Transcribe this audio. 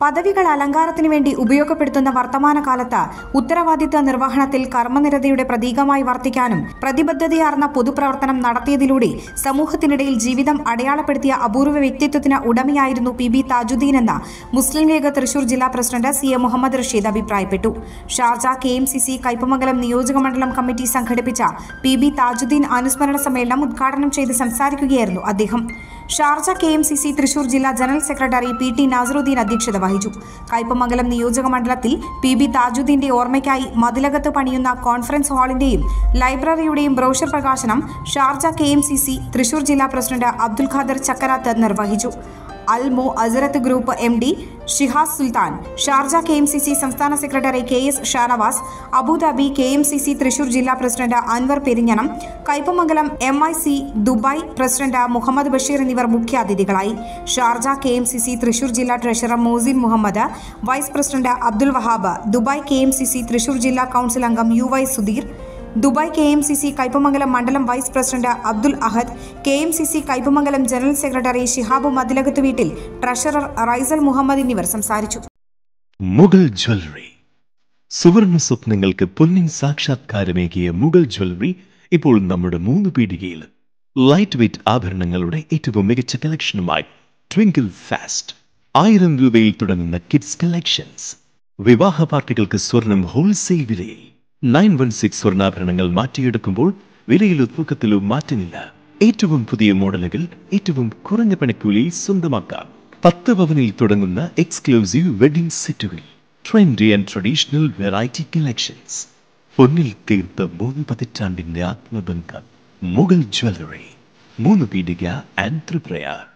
പദവികൾ അലങ്കാരത്തിനു വേണ്ടി ഉപയോഗപ്പെടുത്തുന്ന വർത്തമാനകാലത്ത് ഉത്തരവാദിത്ത നിർവഹണത്തിൽ കർമ്മനിരതയുടെ പ്രതീകമായി വർത്തിക്കാനും പ്രതിബദ്ധതയാർന്ന പൊതുപ്രവർത്തനം നടത്തിയതിലൂടെ സമൂഹത്തിനിടയിൽ ജീവിതം അടയാളപ്പെടുത്തിയ അപൂർവ വ്യക്തിത്വത്തിന് ഉടമയായിരുന്നു PB താജുദ്ദീൻ എന്ന മുസ്ലിം ലീഗ് തൃശൂർ ജില്ലാ പ്രസിഡന്റ് CA മുഹമ്മദ് റഷീദ് അഭിപ്രായപ്പെട്ടു. ഷാർജ KMCC കയ്പമംഗലം നിയോജകമണ്ഡലം കമ്മിറ്റി സംഘടിപ്പിച്ച PB താജുദ്ദീൻ അനുസ്മരണ സമ്മേളനം ഉദ്ഘാടനം ചെയ്ത് സംസാരിക്കുകയായിരുന്നു അദ്ദേഹം. ഷാർജ KMCC തൃശൂർ ജില്ലാ ജനറൽ സെക്രട്ടറി PT നാസറുദ്ദീൻ അധ്യക്ഷത വഹിച്ചു. കയ്പമംഗലം നിയോജകമണ്ഡലത്തിൽ PB താജുദ്ദീന്റെ ഓർമ്മയ്ക്കായി മതിലകത്ത് പണിയുന്ന കോൺഫറൻസ് ഹാളിന്റെയും ലൈബ്രറിയുടെയും ബ്രോഷർ പ്രകാശനം ഷാർജ KMCC തൃശൂർ ജില്ലാ പ്രസിഡന്റ് അബ്ദുൽ ഖാദർ ചക്കരാത്ത് നിർവഹിച്ചു. അൽമോ അസരത്ത് group MD Shihas Sultan, Sharjah KMCC സംസ്ഥാന secretary KS Shanavas, Abu Dhabi KMCC Thrissur ജില്ലാ president Anwar Perinjanam, Kaipamangalam MIC Dubai president Muhammad Basheer എന്നിവർ മുഖ്യാതിഥികളായി. ഷാർജ KMCC തൃശൂർ ജില്ലാ treasurer Mohsin Muhammad, vice president Abdul Wahab, Dubai KMCC Thrissur ജില്ലാ കൌൺസിൽ അംഗം UY Sudheer, Dubai KMCC Kaipamangalam മണ്ഡലം vice president Abdul Ahad, KMCC Kaipamangalam general secretary Shihab Mathilakath വീട്ടിൽ, ട്രഷറർ റൈസൽ മുഹമ്മദ് എന്നിവർ സംസാരിച്ചു. മുഗൾ ജ്വല്ലറി, സുവർണ സ്വപ്നങ്ങൾക്ക് പൊന്നിൻ സാക്ഷാത്കാരമേകിയ മുഗൾ ജ്വല്ലറി ഇപ്പോൾ നമ്മുടെ 3 പീടികയിൽ. ലൈറ്റ് വെയ്റ്റ് ആഭരണങ്ങളുടെ ഏറ്റവും മികച്ച കളക്ഷനുമായി ട്വിങ്കിൾ ഫാസ്റ്റ്. 1000 രൂപയിൽ തുടങ്ങുന്ന കിഡ്സ് കളക്ഷൻസ്. വിവാഹ പാർട്ടികൾക്ക് സ്വർണം ഹോൾസെയിൽ വിലയിൽ. 916 സ്വർണ്ണാഭരണങ്ങൾ മാറ്റിയെടുക്കുമ്പോൾ വിലയിലോ തൂക്കത്തിലോ മാറ്റമില്ല. ഏറ്റവും പുതിയ മോഡലുകൾ ഏറ്റവും കുറഞ്ഞ പണിക്കൂലിയിൽ സ്വന്തമാക്കാം. 10 പവനിൽ തുടങ്ങുന്ന എക്സ്ക്ലൂസീവ് വെഡിംഗ് സെറ്റുകൾ. Trendy and traditional variety collections. പൊന്നിൽ തീർത്ത 3 പതിറ്റാണ്ടിന്റെ ആത്മബന്ധം. മുഗൾ ജ്വല്ലറി, 3 പീടിക ആൻഡ് ത്രിപുര.